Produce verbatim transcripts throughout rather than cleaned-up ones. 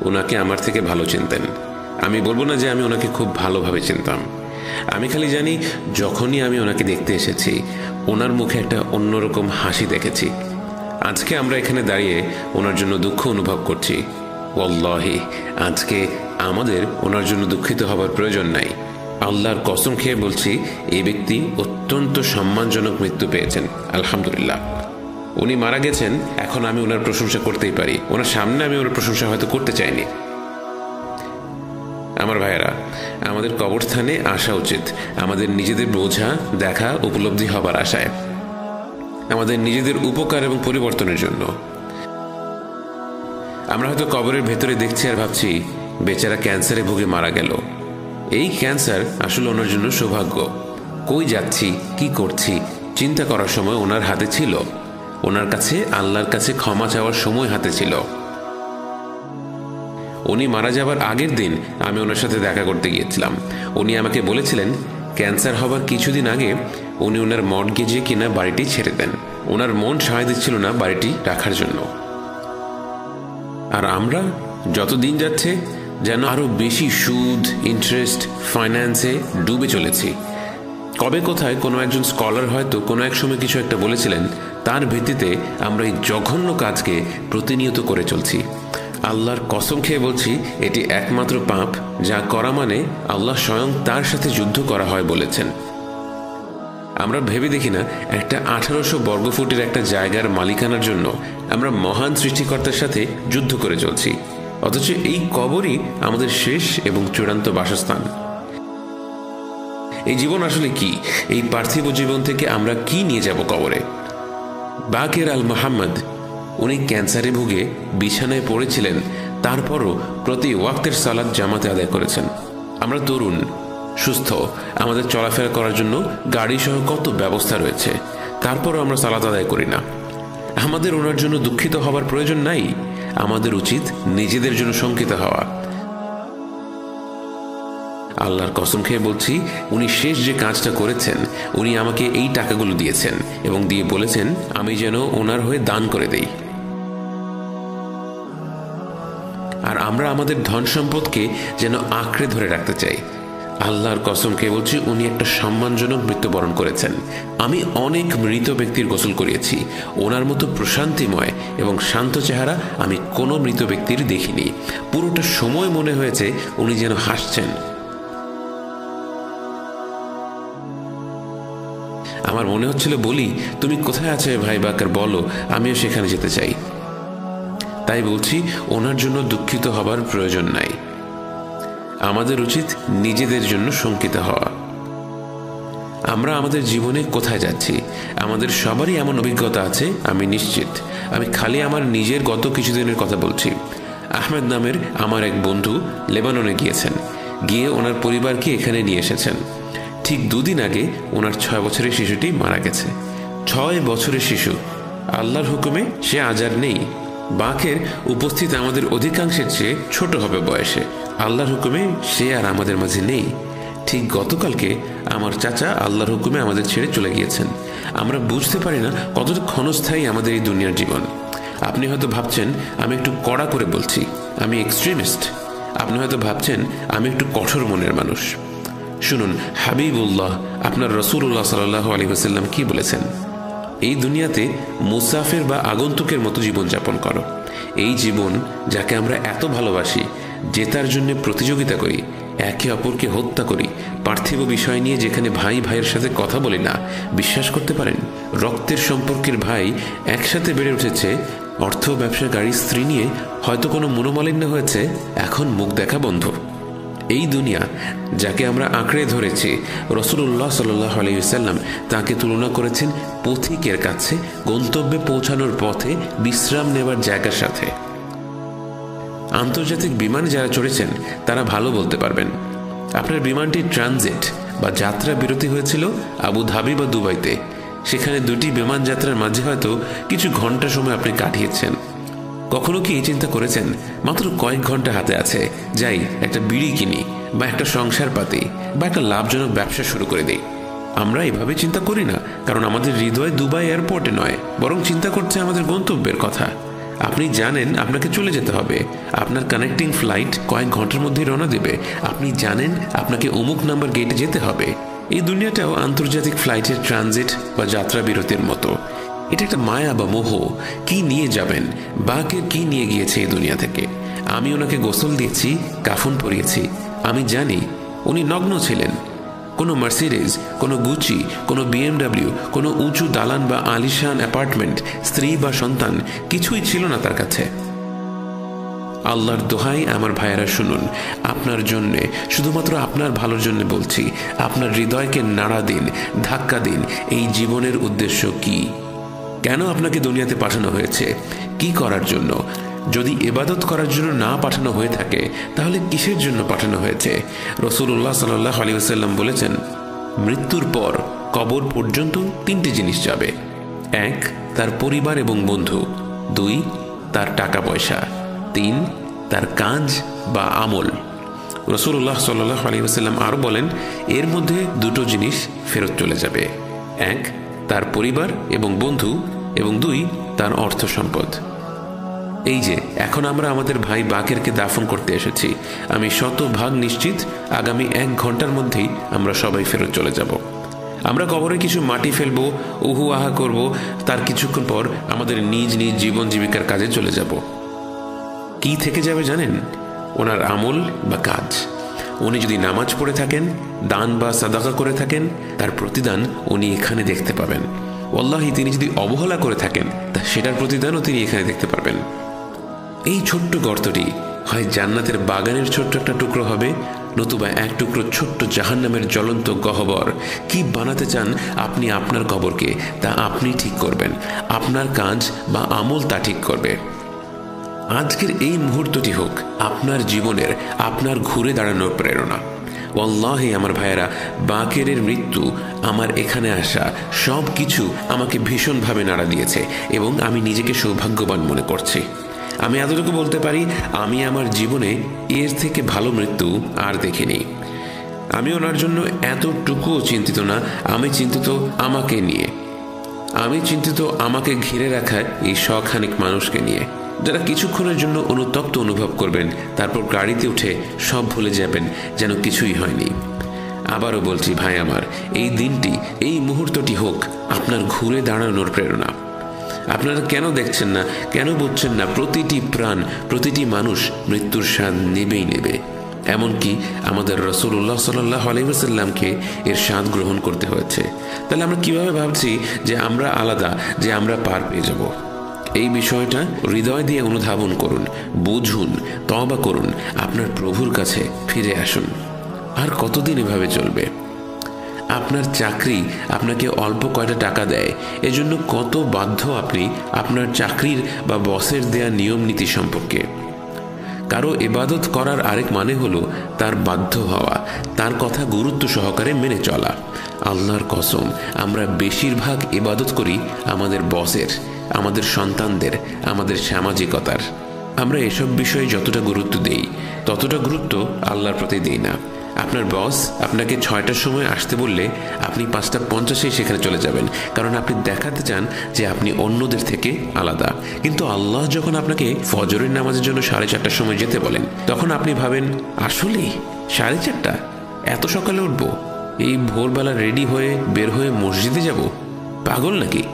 ওনাকে আমার থেকে ভালো চিনতেন। আমি বলবো না যে আমি ওনাকে খুব ভালোভাবে চিনতাম। আমি খালি জানি যখনই আমি ওনাকে দেখতে এসেছি ওনার মুখে একটা অন্যরকম হাসি দেখেছি। আজকে আমরা এখানে দাঁড়িয়ে ওনার জন্য দুঃখ অনুভব করছি। ওয়াল্লাহি আজকে আমাদের ওনার জন্য দুঃখিত হবার প্রয়োজন নাই। আল্লাহর কসম খেয়ে বলছি, এই ব্যক্তি অত্যন্ত সম্মানজনক মৃত্যু পেয়েছেন। আলহামদুলিল্লাহ, উনি মারা গেছেন, এখন আমি ওনার প্রশংসা করতেই পারি। ওনার সামনে আমি ওনার প্রশংসা হয়তো করতে চাইনি। আমার ভাইয়েরা, আমাদের কবরস্থানে আসা উচিত আমাদের নিজেদের বোঝা দেখা উপলব্ধি হবার আশায়, আমাদের নিজেদের উপকার এবং পরিবর্তনের জন্য। আমরা হয়তো কবরের ভেতরে দেখছি আর ভাবছি বেচারা ক্যান্সারে ভুগে মারা গেল। এই ক্যান্সার আসলে ওনার জন্য সৌভাগ্য। কই যাচ্ছি, কি করছি চিন্তা করার সময় ওনার হাতে ছিল। ওনার কাছে আল্লাহর কাছে ক্ষমা চাওয়ার সময় হাতে ছিল। উনি মারা যাবার আগের দিন আমি ওনার সাথে দেখা করতে গিয়েছিলাম। উনি আমাকে বলেছিলেন ক্যান্সার হবার কিছুদিন আগে উনি ওনার মর্টগেজে কিনা বাড়িটি ছেড়ে দেন। ওনার মন সায় দিচ্ছিল না বাড়িটি রাখার জন্য। আর আমরা যত দিন যাচ্ছে যেন আরো বেশি সুদ, ইন্টারেস্ট, ফাইন্যান্সে ডুবে চলেছি। কবে কোথায় কোনো একজন স্কলার হয়তো কোনো এক সময় কিছু একটা বলেছিলেন, তার ভিত্তিতে আমরা এই জঘন্য কাজকে প্রতিনিয়ত করে চলছি। আল্লাহর কসম খেয়ে বলছি, এটি একমাত্র পাপ যা করা মানে আল্লাহ স্বয়ং তার সাথে যুদ্ধ করা হয় বলেছেন। আমরা ভেবে দেখি না একটা আঠারোশো বর্গফুটের একটা জায়গার মালিকানার জন্য আমরা মহান সৃষ্টিকর্তার সাথে যুদ্ধ করে চলছি, অথচ এই কবরই আমাদের শেষ এবং চূড়ান্ত বাসস্থান। এই জীবন আসলে কি? এই পার্থিব জীবন থেকে আমরা কি নিয়ে যাব কবরে? বাকের আল মোহাম্মদ উনি ক্যান্সারে ভুগে বিছানায় পড়েছিলেন, তারপরও প্রতি ওয়াক্তের সালাত জামাতে আদায় করেছেন। আমরা তরুণ, সুস্থ, আমাদের চলাফেরা করার জন্য গাড়ি সহ কত ব্যবস্থা রয়েছে, তারপরও আমরা সালাত আদায় করি না। আমাদের ওনার জন্য দুঃখিত হবার প্রয়োজন নাই। আমাদের উচিত নিজেদের জন্য শঙ্কিত হওয়া। আল্লাহর কসম খেয়ে বলছি, উনি শেষ যে কাজটা করেছেন, উনি আমাকে এই টাকাগুলো দিয়েছেন এবং দিয়ে বলেছেন আমি যেন ওনার হয়ে দান করে দেই। আর আমরা আমাদের ধন সম্পদকে যেন আঁকড়ে ধরে রাখতে চাই। আল্লাহর কসম খেয়ে বলছি, উনি একটা সম্মানজনক মৃত্যুবরণ করেছেন। আমি অনেক মৃত ব্যক্তির গোসল করিয়েছি, ওনার মতো প্রশান্তিময় এবং শান্ত চেহারা আমি কোনো মৃত ব্যক্তির দেখিনি। পুরোটা সময় মনে হয়েছে উনি যেন হাসছেন। আমার মনে হচ্ছিল বলি, তুমি কোথায় আছো ভাই বাকার, বলো, আমিও সেখানে যেতে চাই। তাই বলছি, ওনার জন্য দুঃখিত হবার প্রয়োজন নাই। আমাদের উচিত নিজেদের জন্য শঙ্কিত হওয়া। আমরা আমাদের জীবনে কোথায় যাচ্ছি? আমাদের সবারই এমন অভিজ্ঞতা আছে, আমি নিশ্চিত। আমি খালি আমার নিজের গত কিছুদিনের কথা বলছি। আহমেদ নামের আমার এক বন্ধু লেবাননে গিয়েছেন, গিয়ে ওনার পরিবারকে এখানে নিয়ে এসেছেন। ঠিক দুদিন আগে ওনার ছয় বছরের শিশুটি মারা গেছে। ছয় বছরের শিশু, আল্লাহর হুকুমে সে আজ আর নেই। বাকের উপস্থিত আমাদের অধিকাংশের চেয়ে ছোট হবে বয়সে। আল্লাহর হুকুমে সে আর আমাদের মাঝে নেই। ঠিক গতকালকে আমার চাচা আল্লাহর হুকুমে আমাদের ছেড়ে চলে গিয়েছেন। আমরা বুঝতে পারি না কতটা ক্ষণস্থায়ী আমাদের এই দুনিয়ার জীবন। আপনি হয়তো ভাবছেন আমি একটু কড়া করে বলছি, আমি এক্সট্রিমিস্ট। আপনি হয়তো ভাবছেন আমি একটু কঠোর মনের মানুষ। শুনুন, হাবিবুল্লাহ আপনার রাসূলুল্লাহ সাল্লাল্লাহু আলাইহি ওয়াসাল্লাম কি বলেছেন? এই দুনিয়াতে মুসাফির বা আগন্তুকের মতো জীবনযাপন করো। এই জীবন যাকে আমরা এত ভালোবাসি, জেতার জন্য প্রতিযোগিতা করি, একে অপরকে হত্যা করি, পার্থিব বিষয় নিয়ে যেখানে ভাই ভাইয়ের সাথে কথা বলি না, বিশ্বাস করতে পারেন রক্তের সম্পর্কের ভাই একসাথে বেড়ে উঠেছে, অর্থ, ব্যবসা, গাড়ি, স্ত্রী নিয়ে হয়তো কোনো মনোমালিন্য হয়েছে, এখন মুখ দেখা বন্ধ। এই দুনিয়া যাকে আমরা আঁকড়ে ধরেছি, রাসূলুল্লাহ সাল্লাল্লাহু আলাইহি ওয়াসাল্লাম তাকে তুলনা করেছেন পথিকের কাছে গন্তব্যে পৌঁছানোর পথে বিশ্রাম নেবার জায়গার সাথে। আন্তর্জাতিক বিমানে যারা চড়েছেন তারা ভালো বলতে পারবেন। আপনার বিমানটি ট্রানজিট বা যাত্রা বিরতি হয়েছিল আবু ধাবি বা দুবাইতে। সেখানে দুটি বিমান যাত্রার মাঝে হয়তো কিছু ঘন্টা সময় আপনি কাটিয়েছেন। কখনো কি এই চিন্তা করেছেন মাত্র কয়েক ঘন্টা হাতে আছে, যাই একটা বিড়ি কিনি বা একটা সংসার পাতি বা একটা লাভজনক ব্যবসা শুরু করে দিই? আমরা এভাবে চিন্তা করি না, কারণ আমাদের হৃদয় দুবাই এয়ারপোর্টে নয়, বরং চিন্তা করছে আমাদের গন্তব্যের কথা। আপনি জানেন আপনাকে চলে যেতে হবে, আপনার কানেক্টিং ফ্লাইট কয়েক ঘন্টার মধ্যেই রওনা দেবে, আপনি জানেন আপনাকে অমুক নাম্বার গেটে যেতে হবে। এই দুনিয়াটাও আন্তর্জাতিক ফ্লাইটের ট্রানজিট বা যাত্রা বিরতির মতো। এটা একটা মায়া বা মোহ। কি নিয়ে যাবেন? বাকের কি নিয়ে গিয়েছে এই দুনিয়া থেকে? আমি ওনাকে গোসল দিয়েছি, কাফন পরিয়েছি, আমি জানি উনি নগ্ন ছিলেন। কোনো মার্সিডিজ, কোনো গুচি, কোনো বিএমডাব্লিউ, কোনো উঁচু দালান বা আলিশান অ্যাপার্টমেন্ট, স্ত্রী বা সন্তান কিছুই ছিল না তার কাছে। আল্লাহর দোহাই আমার ভাইয়েরা শুনুন, আপনার জন্যে, শুধুমাত্র আপনার ভালোর জন্য বলছি, আপনার হৃদয়কে নাড়া দিন, ধাক্কা দিন। এই জীবনের উদ্দেশ্য কি? কেন আপনাকে দুনিয়াতে পাঠানো হয়েছে? কি করার জন্য? যদি ইবাদত করার জন্য না পাঠানো হয়ে থাকে তাহলে কিসের জন্য পাঠানো হয়েছে? রাসূলুল্লাহ সাল্লাল্লাহু আলাইহি ওয়াসাল্লাম বলেছেন, মৃত্যুর পর কবর পর্যন্ত তিনটি জিনিস যাবে। এক, তার পরিবার এবং বন্ধু। দুই, তার টাকা পয়সা। তিন, তার কাজ বা আমল। রাসূলুল্লাহ সাল্লাল্লাহু আলাইহি ওয়াসাল্লাম আরো বলেন, এর মধ্যে দুটো জিনিস ফেরত চলে যাবে। এক, তার পরিবার এবং বন্ধু, এবং দুই, তার অর্থ সম্পদ। এই যে এখন আমরা আমাদের ভাই বাকেরকে দাফন করতে এসেছি, আমি শতভাগ নিশ্চিত আগামী এক ঘন্টার মধ্যেই আমরা সবাই ফেরত চলে যাব। আমরা কবরে কিছু মাটি ফেলবো, উহু আহা করব, তার কিছুক্ষণ পর আমাদের নিজ নিজ জীবন জীবিকার কাজে চলে যাব। কি থেকে যাবে জানেন? ওনার আমল বা কাজ। উনি যদি নামাজ পড়ে থাকেন, দান বা সাদাকা করে থাকেন, তার প্রতিদান উনি এখানে দেখতে পাবেন। ওয়াল্লাহি তিনি যদি অবহেলা করে থাকেন তা সেটার প্রতিদানও তিনি এখানে দেখতে পারবেন। এই ছোট্ট গর্তটি হয় জান্নাতের বাগানের ছোট্ট একটা টুকরো হবে, নতুবা এক টুকরো ছোট্ট জাহান্নামের জ্বলন্ত গহ্বর। কি বানাতে চান আপনি আপনার কবরকে, তা আপনি ঠিক করবেন। আপনার কাজ বা আমল তা ঠিক করবে। আজকের এই মুহূর্তটি হোক আপনার জীবনের, আপনার ঘুরে দাঁড়ানোর প্রেরণা। ওয়াল্লাহি আমার ভাইয়েরা, বাকেরের মৃত্যু, আমার এখানে আসা, সব কিছু আমাকে ভীষণভাবে নাড়া দিয়েছে এবং আমি নিজেকে সৌভাগ্যবান মনে করছি। আমি এতটুকু বলতে পারি, আমি আমার জীবনে এর থেকে ভালো মৃত্যু আর দেখিনি। আমি ওনার জন্য এতটুকুও চিন্তিত না, আমি চিন্তিত আমাকে নিয়ে। আমি চিন্তিত আমাকে ঘিরে রাখা এই শখানেক মানুষকে নিয়ে, যারা কিছুক্ষণের জন্য অনুতপ্ত অনুভব করবেন, তারপর গাড়িতে উঠে সব ভুলে যাবেন যেন কিছুই হয়নি। আবারও বলছি ভাই আমার, এই দিনটি, এই মুহূর্তটি হোক আপনার ঘুরে দাঁড়ানোর প্রেরণা। আপনারা কেন দেখছেন না, কেন বুঝছেন না? প্রতিটি প্রাণ, প্রতিটি মানুষ মৃত্যুর স্বাদ নেবেই নেবে। এমনকি আমাদের রাসূলুল্লাহ সাল্লাল্লাহু আলাইহি ওয়াসাল্লামকে এর স্বাদ গ্রহণ করতে হয়েছে। তাহলে আমরা কিভাবে ভাবছি যে আমরা আলাদা, যে আমরা পার পেয়ে যাব? এই বিষয়টা হৃদয় দিয়ে অনুধাবন করুন, বুঝুন, তওবা করুন, আপনার প্রভুর কাছে ফিরে আসুন। আর কতদিন এভাবে চলবে? আপনার চাকরি আপনাকে অল্প কয়টা টাকা দেয়, এজন্য কত বাধ্য আপনি আপনার চাকরির বা বসের দেয়া নিয়ম নীতি সম্পর্কে। কারো ইবাদত করার আরেক মানে হলো তার বাধ্য হওয়া, তার কথা গুরুত্ব সহকারে মেনে চলা। আল্লাহর কসম, আমরা বেশিরভাগ ইবাদত করি আমাদের বসের, আমাদের সন্তানদের, আমাদের সামাজিকতার। আমরা এসব বিষয়ে যতটা গুরুত্ব দেই ততটা গুরুত্ব আল্লাহর প্রতি দিই না। আপনার বস আপনাকে ছয়টার সময় আসতে বললে আপনি পাঁচটা পঞ্চাশে সেখানে চলে যাবেন, কারণ আপনি দেখাতে চান যে আপনি অন্যদের থেকে আলাদা। কিন্তু আল্লাহ যখন আপনাকে ফজরের নামাজের জন্য সাড়ে চারটার সময় যেতে বলেন, তখন আপনি ভাবেন, আসলে সাড়ে চারটা? এত সকালে উঠবো? এই ভোরবেলা রেডি হয়ে বের হয়ে মসজিদে যাব? পাগল নাকি?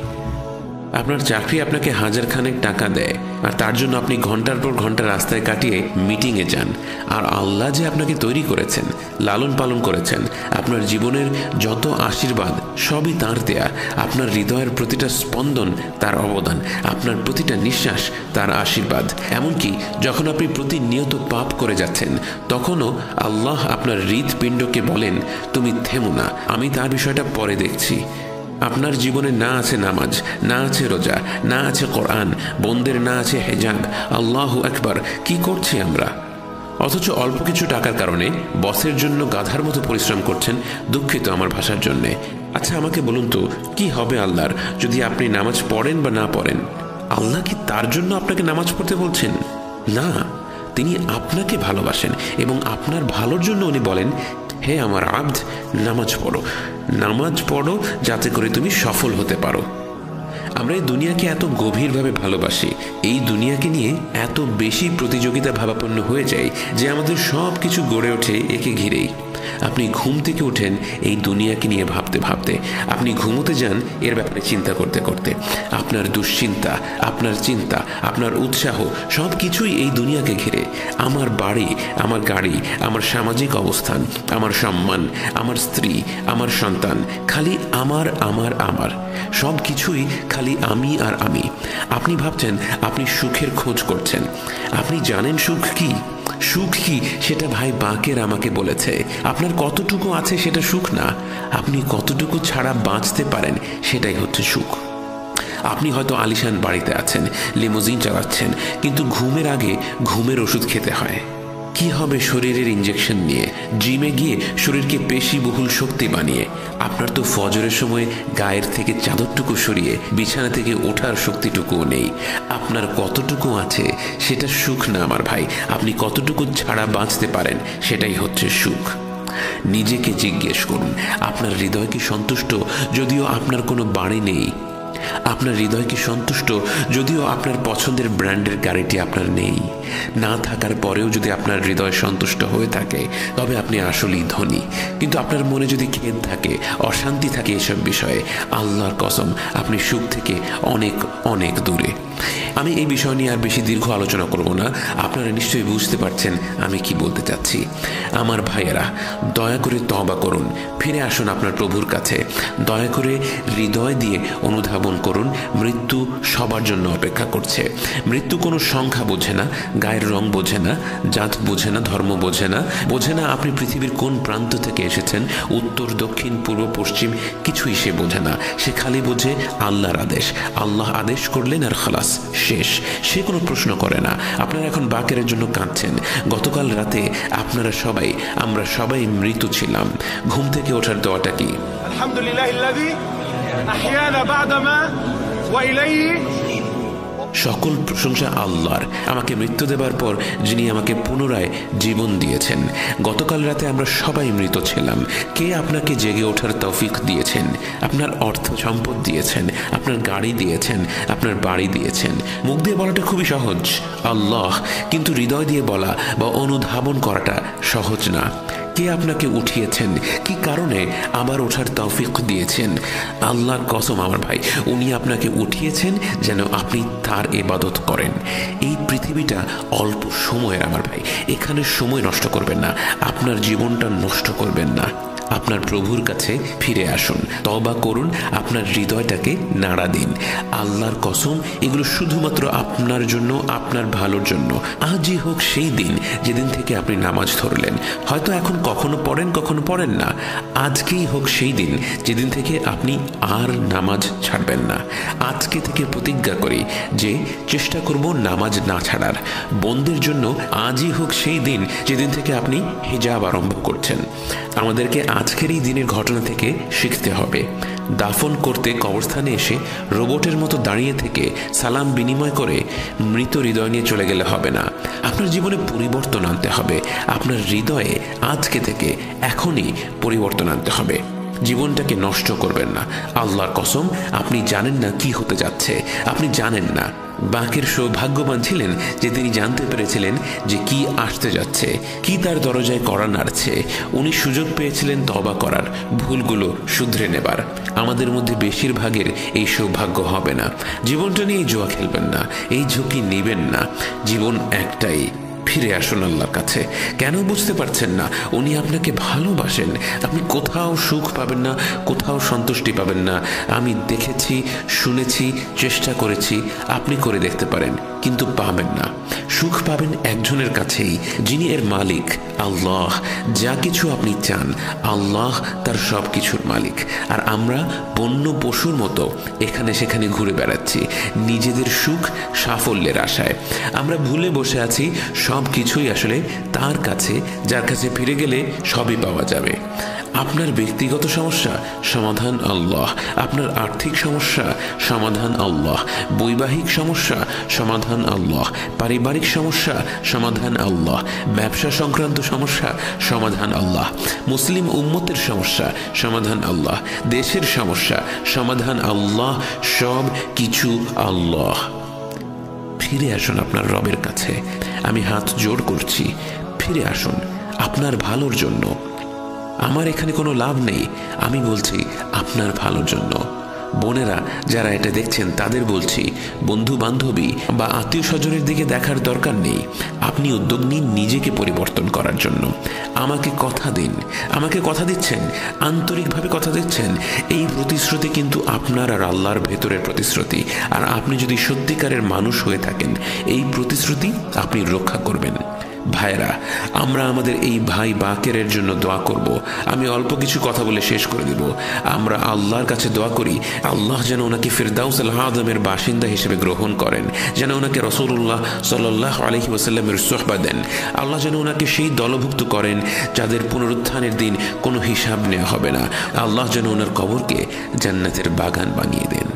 আপনার চাকরি আপনাকে হাজার খানেক টাকা দেয়, আর তার জন্য আপনি ঘন্টার পর ঘন্টা রাস্তায় কাটিয়ে মিটিংয়ে যান। আর আল্লাহ যে আপনাকে তৈরি করেছেন, লালন পালন করেছেন, আপনার জীবনের যত আশীর্বাদ সবই তাঁর দেয়া। আপনার হৃদয়ের প্রতিটা স্পন্দন তার অবদান, আপনার প্রতিটা নিঃশ্বাস তার আশীর্বাদ। এমনকি যখন আপনি প্রতিনিয়ত পাপ করে যাচ্ছেন, তখনও আল্লাহ আপনার হৃৎপিণ্ডকে বলেন, তুমি থেমো না, আমি তার বিষয়টা পরে দেখছি। আপনার জীবনে না আছে নামাজ, না আছে রোজা, না আছে কোরআন, বোনদের না আছে হেজাব। আল্লাহু আকবার! কি করছি আমরা? অথচ অল্প কিছু টাকার কারণে বসের জন্য গাধার মতো পরিশ্রম করছেন। দুঃখিত আমার ভাষার জন্যে। আচ্ছা আমাকে বলুন তো, কি হবে আল্লাহর যদি আপনি নামাজ পড়েন বা না পড়েন? আল্লাহ কি তার জন্য আপনাকে নামাজ পড়তে বলছেন? না, তিনি আপনাকে ভালোবাসেন এবং আপনার ভালোর জন্য উনি বলেন, হে আমার আব্দ, নামাজ পড়ো, নামাজ পড়ো যাতে করে তুমি সফল হতে পারো। আমরা এই দুনিয়াকে এত গভীরভাবে ভালোবাসি, এই দুনিয়াকে নিয়ে এত বেশি প্রতিযোগিতা ভাবাপন্ন হয়ে যায় যে আমাদের সব কিছু গড়ে ওঠে একে ঘিরেই। আপনি ঘুম থেকে ওঠেন এই দুনিয়াকে নিয়ে ভাবতে ভাবতে, আপনি ঘুমোতে যান এর ব্যাপারে চিন্তা করতে করতে। আপনার দুশ্চিন্তা, আপনার চিন্তা, আপনার উৎসাহ সব কিছুই এই দুনিয়াকে ঘিরে। আমার বাড়ি, আমার গাড়ি, আমার সামাজিক অবস্থান, আমার সম্মান, আমার স্ত্রী, আমার সন্তান, খালি আমার আমার আমার সব কিছুই খালি আমি আর আমি। আপনি ভাবছেন আপনি সুখের খোঁজ করছেন। আপনি জানেন সুখ কি? সুখ কি সেটা ভাই বাকের আমাকে বলেছে। আপনার কতটুকু আছে সেটা সুখ না, আপনি কতটুকু ছাড়া বাঁচতে পারেন সেটাই হচ্ছে সুখ। আপনি হয়তো আলিশান বাড়িতে আছেন, লিমোজিন চালাচ্ছেন, কিন্তু ঘুমের আগে ঘুমের ওষুধ খেতে হয়। কি হবে শরীরের ইঞ্জেকশন নিয়ে, জিমে গিয়ে শরীরকে পেশি বহুল শক্তি বানিয়ে? আপনার তো ফজরের সময় গায়ের থেকে চাদরটুকু সরিয়ে বিছানা থেকে ওঠার শক্তিটুকুও নেই। আপনার কতটুকু আছে সেটা সুখ না আমার ভাই, আপনি কতটুকু ছাড়া বাঁচতে পারেন সেটাই হচ্ছে সুখ। নিজেকে জিজ্ঞেস করুন, আপনার হৃদয় কি সন্তুষ্ট যদিও আপনার কোনো বাড়ি নেই? আপনার হৃদয় কি সন্তুষ্ট যদিও আপনার পছন্দের ব্র্যান্ডের গাড়িটি আপনার নেই? না থাকার পরেও যদি আপনার হৃদয় সন্তুষ্ট হয়ে থাকে তবে আপনি আসলেই ধনী। কিন্তু আপনার মনে যদি খেদ থাকে, অশান্তি থাকে এসব বিষয়ে, আল্লাহর কসম আপনি সুখ থেকে অনেক অনেক দূরে। আমি এই বিষয় নিয়ে আর বেশি দীর্ঘ আলোচনা করব না, আপনারা নিশ্চয়ই বুঝতে পারছেন আমি কি বলতে চাচ্ছি। আমার ভাইয়েরা, দয়া করে তওবা করুন, ফিরে আসুন আপনার প্রভুর কাছে। দয়া করে হৃদয় দিয়ে অনুধাবন করুন, মৃত্যু সবার জন্য অপেক্ষা করছে। মৃত্যু কোনো সংখ্যা বোঝে না, গায়ের রং বোঝে না, জাত বোঝে না, ধর্ম বোঝে না, বোঝে না আপনি পৃথিবীর কোন প্রান্ত থেকে এসেছেন, উত্তর দক্ষিণ পূর্ব পশ্চিম কিছুই সে বোঝে না। সে খালি বোঝে আল্লাহর আদেশ। আল্লাহ আদেশ করলেন আর খালাস, শেষ। সে কোনো প্রশ্ন করে না। আপনারা এখন বাকেরের জন্য কাঁদছেন। গতকাল রাতে আপনারা সবাই, আমরা সবাই মৃত ছিলাম। ঘুম থেকে ওঠার দোয়াটা কি? আলহামদুলিল্লাহিল্লাযী আহইয়ানা বা'দামা ওয়া ইলাইহি। সকল প্রশংসা আল্লাহর, আমাকে মৃত্যু দেবার পর যিনি আমাকে পুনরায় জীবন দিয়েছেন। গতকাল রাতে আমরা সবাই মৃত ছিলাম। কে আপনাকে জেগে ওঠার তৌফিক দিয়েছেন? আপনার অর্থ সম্পদ দিয়েছেন, আপনার গাড়ি দিয়েছেন, আপনার বাড়ি দিয়েছেন। মুখ দিয়ে বলাটা খুবই সহজ, আল্লাহ, কিন্তু হৃদয় দিয়ে বলা বা অনুধাবন করাটা সহজ না। কে আপনাকে উঠিয়েছেন, কি কারণে আবার ওঠার তৌফিক দিয়েছেন? আল্লাহর কসম আমার ভাই, উনি আপনাকে উঠিয়েছেন যেন আপনি তার ইবাদত করেন। এই পৃথিবীটা অল্প সময়ের আমার ভাই, এখানে সময় নষ্ট করবেন না, আপনার জীবনটা নষ্ট করবেন না। আপনার প্রভুর কাছে ফিরে আসুন, তওবা করুন, আপনার হৃদয়টাকে নাড়া দিন। আল্লাহর কসম এগুলো শুধুমাত্র আপনার জন্য, আপনার ভালোর জন্য। আজই হোক সেই দিন যেদিন থেকে আপনি নামাজ ধরলেন। হয়তো এখন কখনো পড়েন, কখনো পড়েন না। আজকেই হোক সেই দিন যেদিন থেকে আপনি আর নামাজ ছাড়বেন না। আজকে থেকে প্রতিজ্ঞা করি যে চেষ্টা করব নামাজ না ছাড়ার। বোনদের জন্য আজই হোক সেই দিন যেদিন থেকে আপনি হিজাব আরম্ভ করছেন। আমাদেরকে আজকের এই দিনের ঘটনা থেকে শিখতে হবে। দাফন করতে কবরস্থানে এসে রোবটের মতো দাঁড়িয়ে থেকে সালাম বিনিময় করে মৃত হৃদয় নিয়ে চলে গেলে হবে না। আপনার জীবনে পরিবর্তন আনতে হবে। আপনার হৃদয়ে আজকে থেকে এখনই পরিবর্তন আনতে হবে। জীবনটাকে নষ্ট করবেন না। আল্লাহর কসম আপনি জানেন না কি হতে যাচ্ছে, আপনি জানেন না। বাকের সৌভাগ্যবান ছিলেন যে তিনি জানতে পেরেছিলেন যে কি আসতে যাচ্ছে, কি তার দরজায় করা নাড়ছে। উনি সুযোগ পেয়েছিলেন তওবা করার, ভুলগুলো শুধরে নেবার। আমাদের মধ্যে বেশিরভাগের এই সৌভাগ্য হবে না। জীবনটা নিয়ে জুয়া খেলবেন না, এই ঝুঁকি নেবেন না। জীবন একটাই, ফিরে আসুন আল্লাহর কাছে। কেন বুঝতে পারছেন না? উনি আপনাকে ভালোবাসেন। আপনি কোথাও সুখ পাবেন না, কোথাও সন্তুষ্টি পাবেন না। আমি দেখেছি, শুনেছি, চেষ্টা করেছি, আপনি করে দেখতে পারেন, কিন্তু পাবেন না। সুখ পাবেন একজনের কাছেই, যিনি এর মালিক, আল্লাহ। যা কিছু আপনি চান, আল্লাহ তার সব কিছুর মালিক। আর আমরা বন্য পশুর মতো এখানে সেখানে ঘুরে বেড়াচ্ছি নিজেদের সুখ সাফল্যের আশায়। আমরা ভুলে বসে আছি সব কিছুই আসলে তার কাছে, যার কাছে ফিরে গেলে সবই পাওয়া যাবে। আপনি আপনার ব্যক্তিগত সমস্যা, সমাধান আল্লাহ। আপনার আর্থিক সমস্যা, সমাধান আল্লাহ। বৈবাহিক সমস্যা, সমাধান আল্লাহ। পারিবারিক সমস্যা, সমাধান আল্লাহ। ব্যবসা সংক্রান্ত সমস্যা, সমাধান আল্লাহ। মুসলিম উম্মতের সমস্যা, সমাধান আল্লাহ। দেশের সমস্যা, সমাধান আল্লাহ। সব কিছু আল্লাহ। ফিরে আসুন আপনার রবের কাছে, আমি হাত জোড় করছি। ফিরে আসুন আপনার ভালোর জন্য। আমার এখানে কোনো লাভ নেই, আমি বলছি আপনার ভালোর জন্য। বোনেরা যারা এটা দেখছেন তাদের বলছি, বন্ধু বান্ধবী বা আত্মীয় স্বজনের দিকে দেখার দরকার নেই। আপনি উদ্যোগ নিন নিজেকে পরিবর্তন করার জন্য। আমাকে কথা দিন, আমাকে কথা দিচ্ছেন, আন্তরিকভাবে কথা দিচ্ছেন। এই প্রতিশ্রুতি কিন্তু আপনার আর আল্লাহর ভেতরের প্রতিশ্রুতি। আর আপনি যদি সত্যিকারের মানুষ হয়ে থাকেন, এই প্রতিশ্রুতি আপনি রক্ষা করবেন। ভাইরা, আমরা আমাদের এই ভাই বাকেরের জন্য দোয়া করব। আমি অল্প কিছু কথা বলে শেষ করে দেব। আমরা আল্লাহর কাছে দোয়া করি, আল্লাহ যেন ওনাকে ফিরদাউসুল আযমের বাসিন্দা হিসেবে গ্রহণ করেন, যেন ওনাকে রাসূলুল্লাহ সাল্লাল্লাহু আলাইহি ওয়াসাল্লামের সুহবাত দেন। আল্লাহ যেন ওনাকে সেই দলভুক্ত করেন যাদের পুনরুত্থানের দিন কোনো হিসাব নেওয়া হবে না। আল্লাহ যেন ওনার কবরকে জান্নাতের বাগান বানিয়ে দেন।